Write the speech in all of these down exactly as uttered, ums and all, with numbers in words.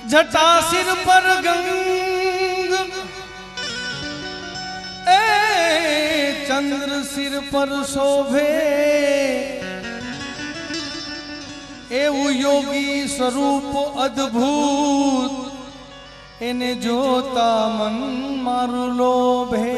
जटा सिर पर गंग ए चंद्र सिर पर शोभे एवं योगी स्वरूप अद्भुत एने जोता मन मारू लोभे।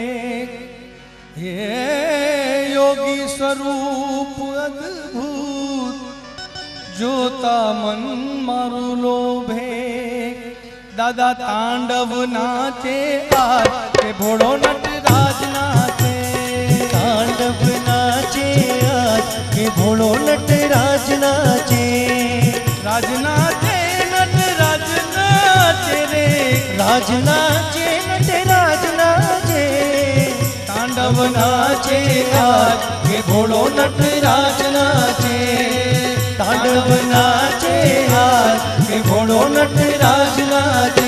हे योगी स्वरूप अद्भुत जोता मन मारू लोभे। दादा तांडव नाचे आज के भोड़ो नटराज नाचे। तांडव नाचे आज के भोड़ो नटराज नाचे। राज नाचे नटराज नाचे रे। राज नाचे नटराज नाचे। तांडव नाचे आज के भोड़ो नटराज नाचे। तांडव नाचे आज के भोड़ो नटराज नाचे।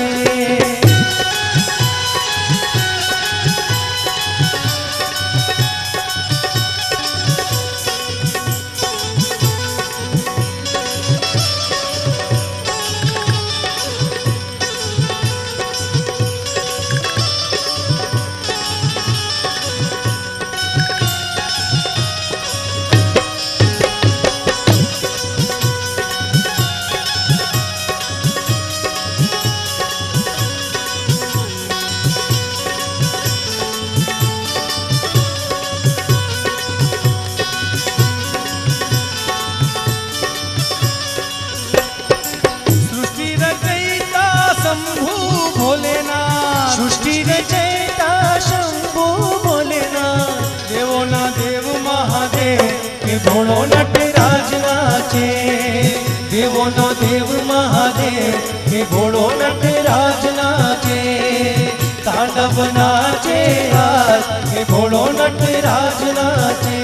सृष्टि रचयिता शंभु भोलेनाथ। देवो ना देव महादेव के भोड़ो नटराज नाचे। देवो ना देव महादेव के भोड़ो नटराज नाचे। तांडव नाचे आज के भोड़ो नटराज नाचे।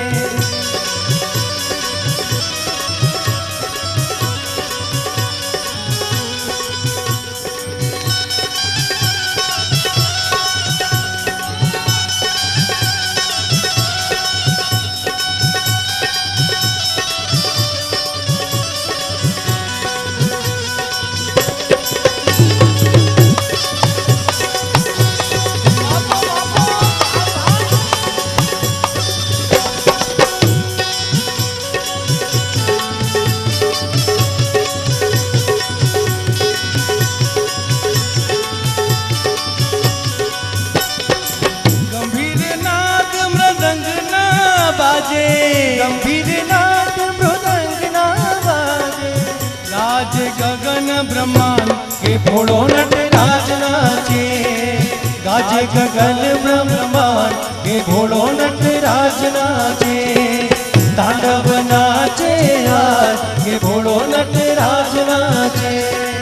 गंभीर नाद मृदंग ना बाजे। राज गगन ब्रह्मांड के भोड़ो नटराज नाचे। गाजे गगन ब्रह्मांड के भोड़ो नटराज नाचे। तांडव नाचे आज के भोड़ो नटराज नाचे।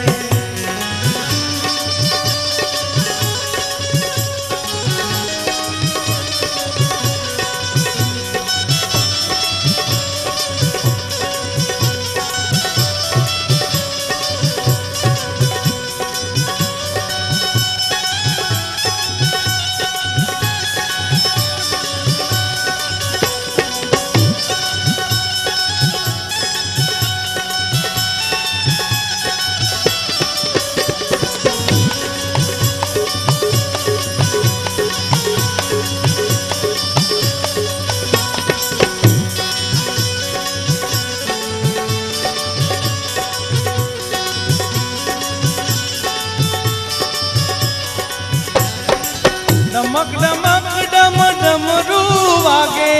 डमक डमक डम डमरू वागे।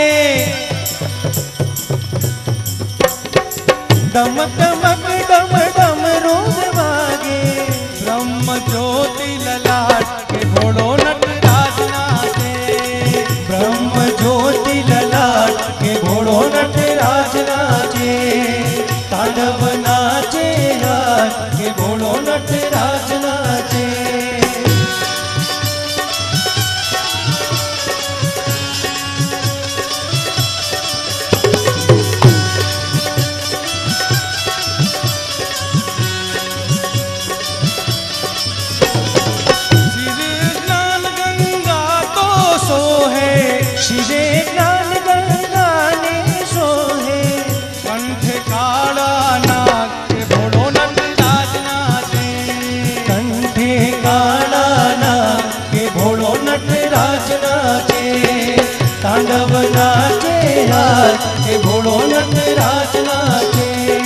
डमक डमक डम डमरू वागे। ब्रह्म ज्योति ललाट के भोड़ो नटराज नाचे। ब्रह्म ज्योति ललाट के भोड़ो नटराज नाचे। तांडव नाचे आज के भोड़ो नटराज नाचे। शिरे ज्ञान गंगा ने सोहे। कंठ काला नाग के भोड़ो नटराज नाचे। आज के घोड़ो नटराज नाचे।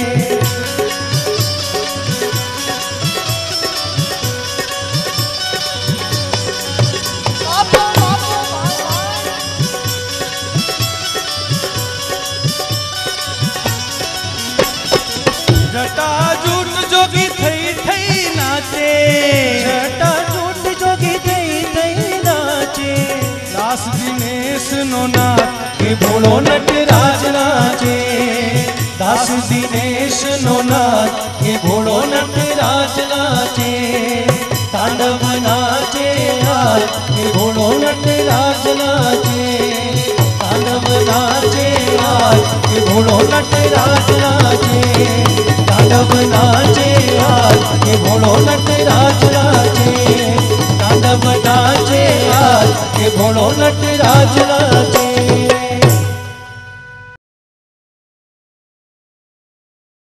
जटा जूट जोगी थई थई नाचे, जटा जूट जोगी थई थई नाचे। दास दिनेश नो नाच के घोड़ो नटराज नाचे। दास दिनेश नो नाच के घोड़ो नटराज नाचे। तांडव नाचे आज के घोड़ो नटराज नाचे। तांडव नाचे आज के घोड़ो नटराज नाचे। तांडव नाचे आज के घोड़ो नटराज नाचे। तांडव नाचे आज के घोड़ो नटराज नाचे।